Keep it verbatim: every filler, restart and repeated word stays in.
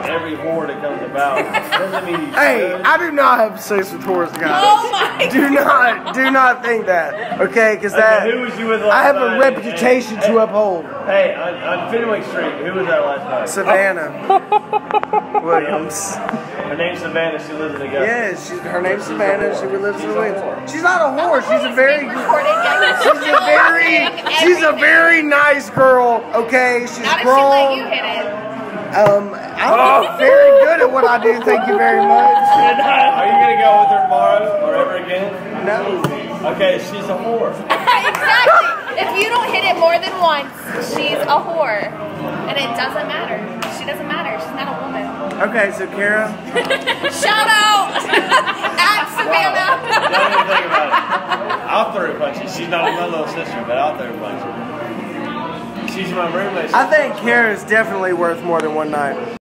every whore that comes about. Doesn't mean he's Hey, good. I do not have sex with whores, guys. Oh my Do not, do not think that. Okay, because that Okay, who was you with last I have night? a reputation Hey, to uphold. Hey, on, on Fenwick Street, who was that last night? Savannah Williams. Her name's Savannah. She lives in Augusta. Yeah, she's, her name's Savannah. She lives in Williams. She's not a whore. She's a very, She's she's a very, she's a very nice girl. Okay, she's Not if she let grown. you hit it. Um, I'm very good at what I do. Thank you very much. Are you gonna go with her tomorrow or ever again? No. Okay, she's a whore. Exactly. If you don't hit it more than once, she's a whore. And it doesn't matter. She doesn't matter. She's not a woman. Okay, so Kara. Shout out at Savannah. Don't even think about it. I'll throw a punch. She's not my little sister, but I'll throw a punch. She's my roommate. I think Kara is definitely worth more than one night.